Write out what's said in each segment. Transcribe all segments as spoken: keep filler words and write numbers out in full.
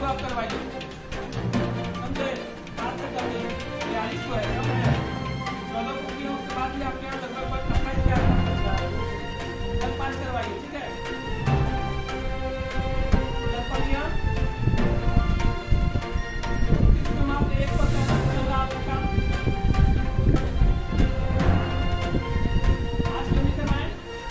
आप करवाइए। समझे? बात से कर दें बयालीस को है कम है चौदह को किया उसके बाद भी आपके यहाँ लगभग अट्ठाईस के आसपास कल पास करवाइए। ठीक है कल पढ़िया इसमें आप एक पर कहना चल रहा आपका काम आज क्यों नहीं करवाएं?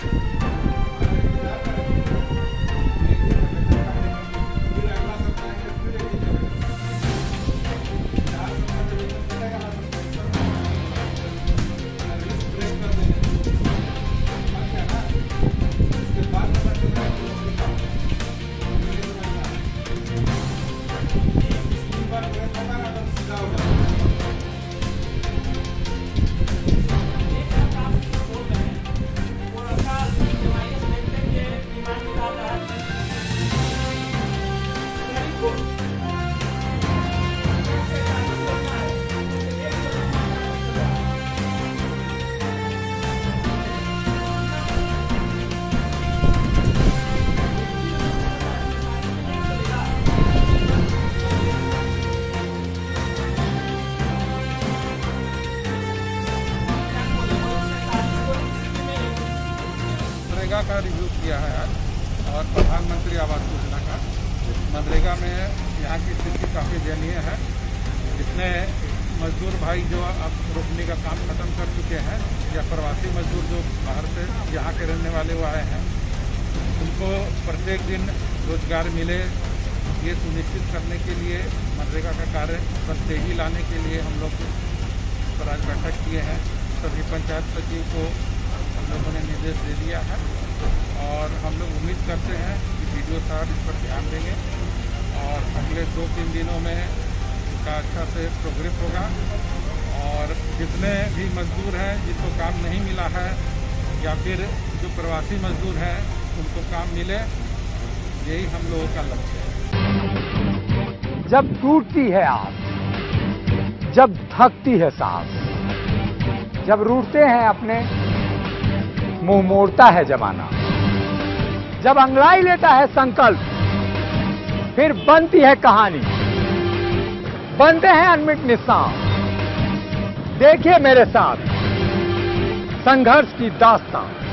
मनरेगा का रिव्यू किया है आज और प्रधानमंत्री आवास योजना का। मनरेगा में यहाँ की स्थिति काफ़ी दयनीय है। जितने मजदूर भाई जो अब रोपनी का काम खत्म कर चुके हैं या प्रवासी मजदूर जो बाहर से यहाँ के रहने वाले वो आए हैं, उनको प्रत्येक दिन रोजगार मिले ये सुनिश्चित करने के लिए मनरेगा का कार्य पर तेजी लाने के लिए हम लोग पर आज बैठक किए हैं। सभी पंचायत सचिव को हम लोगों ने निर्देश दे दिया है और हम लोग उम्मीद करते हैं कि वीडियो साहब इस पर ध्यान देंगे और अगले दो तीन दिनों में इसका अच्छा से प्रोग्रेस होगा और जितने भी मजदूर हैं जिनको काम नहीं मिला है या फिर जो प्रवासी मजदूर हैं उनको काम मिले, यही हम लोगों का लक्ष्य है। जब टूटती है आस, जब थकती है सांस, जब रूठते हैं अपने मुंह मोड़ता है जमाना, जब अंगड़ाई लेता है संकल्प, फिर बनती है कहानी, बनते हैं अनमिट निशान। देखिए मेरे साथ संघर्ष की दास्तान।